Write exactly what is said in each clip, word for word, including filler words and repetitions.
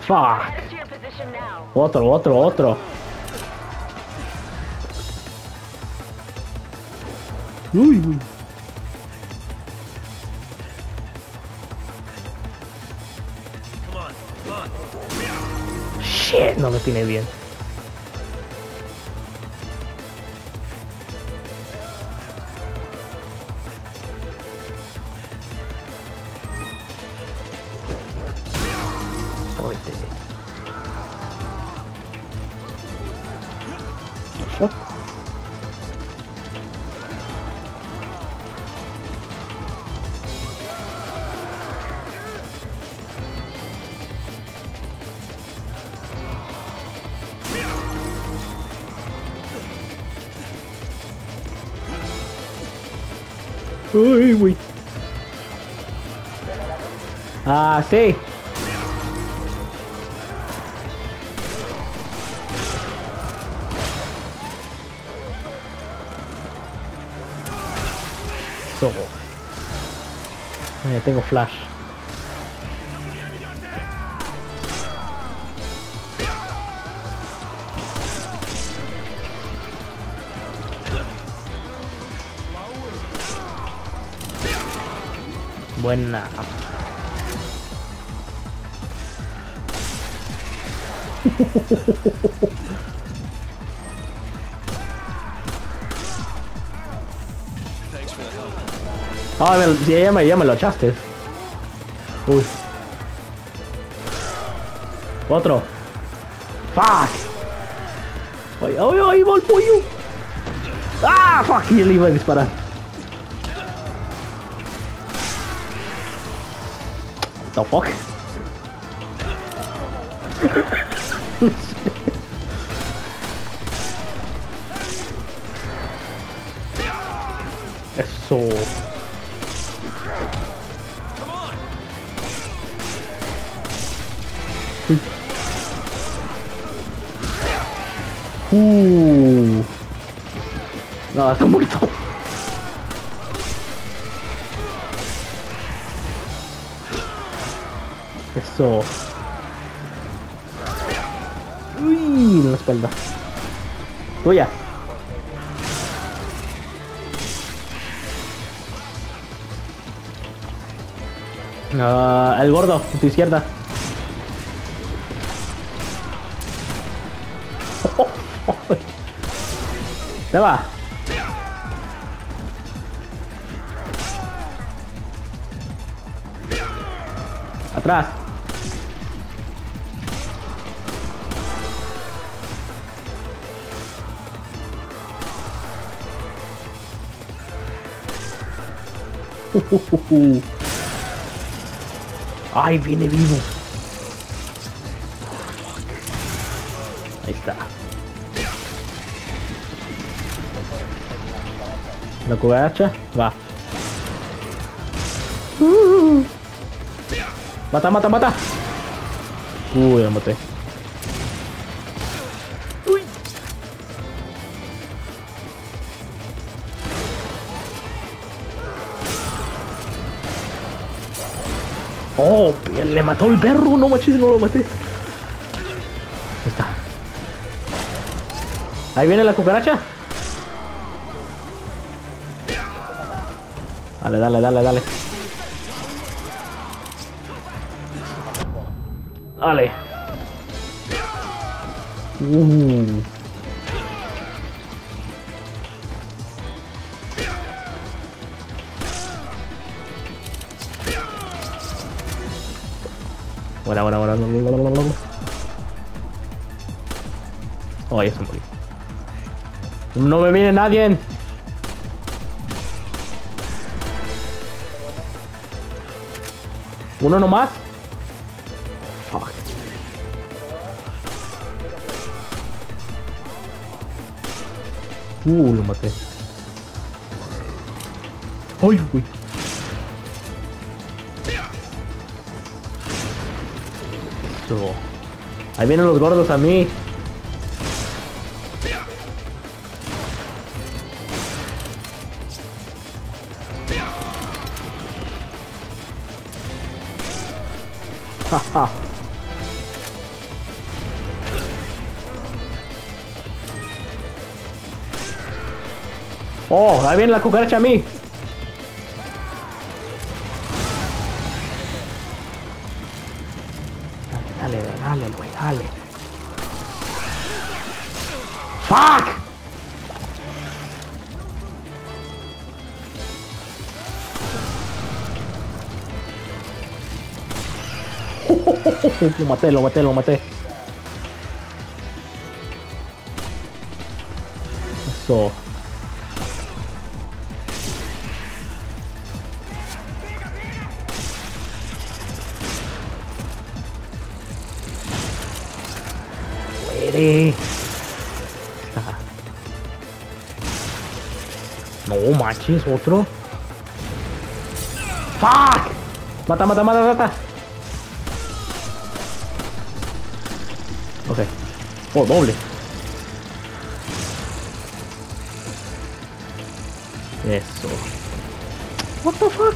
Fuck. Otro, otro, otro. Uy, uy. Shit, no me tiene bien. Uy, uy. Ah, sí. Eso. Ya tengo flash. Buena. Ah, me, ya, ya, me, ya me lo echaste. Uy. Otro. Fuck. Ay, ay, ay, va el pollo. Ah, fuck, y le iba a disparar. The fuck? Eso. Uh. No, está muerto. Eso. Uy, en la espalda. Tuya. Uh, el gordo, a tu izquierda. Oh, oh, oh. Se va. Atrás. Uh, uh, uh, uh. Ay, viene vivo. Ahí está. La cucaracha va. Uh. Mata, mata, mata. Uy, la maté. Uy. Oh, le mató el perro, no manches, no lo maté. Ahí está. Ahí viene la cucaracha. Dale, dale, dale, dale. Dale. Uh. Buena, buena, buena. Oh, ya se murió. No me viene nadie. Uno nomás. Fuck. Uh, lo maté. Uy, uy. Eso. Ahí vienen los gordos a mí. Oh, ahí viene la cucaracha a mí. Dale, dale, dale, güey, dale. ¡Fuck! Lo maté, lo maté, lo maté. Eso. Muere. No manches, otro. ¡Fuck! Mata, mata, mata, mata. Ok. Oh, doble. Eso. What the fuck?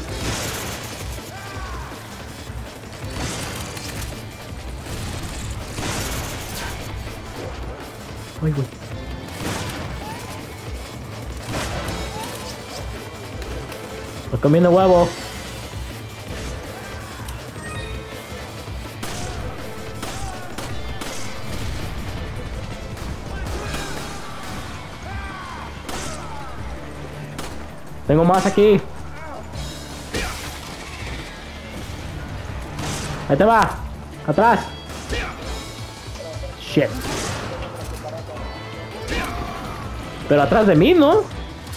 Ay, güey. Estoy comiendo huevo. Tengo más aquí. Ahí te va. Atrás. Shit. Pero atrás de mí, ¿no?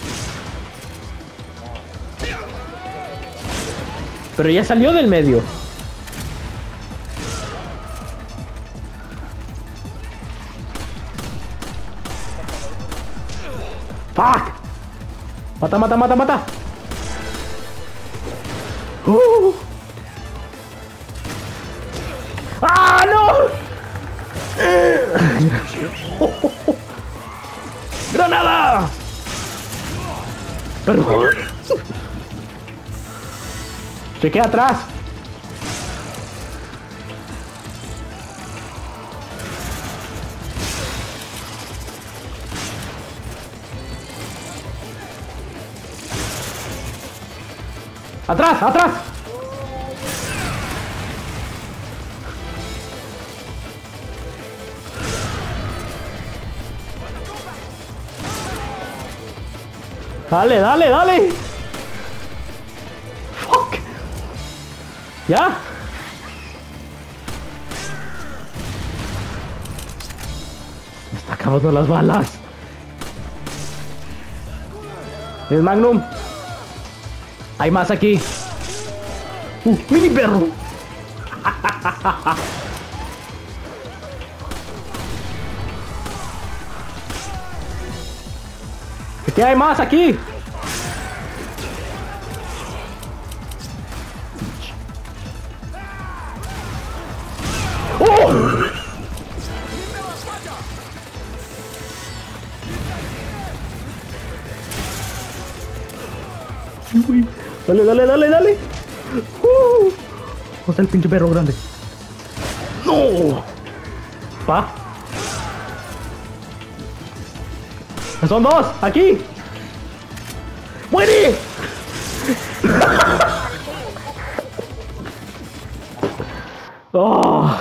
Pero ya salió del medio. Fuck. Mata, mata, mata, mata. Uh. ¡Ah, no! ¡Granada! Se queda atrás. ¡Atrás! ¡Atrás! Dale, dale, dale. Fuck. ¿Ya? Me está acabando las balas. Es Magnum. Hay más aquí. Uh, mini perro. ¿Qué hay más aquí? ¡Oh! Uy. Dale, dale, dale, dale. Uh. ¿Dónde está el pinche perro grande? ¡No! ¿Pa? Son dos, aquí. ¡Muere! Oh.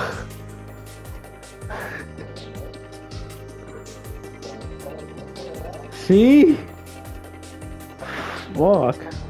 Sí. Fuck.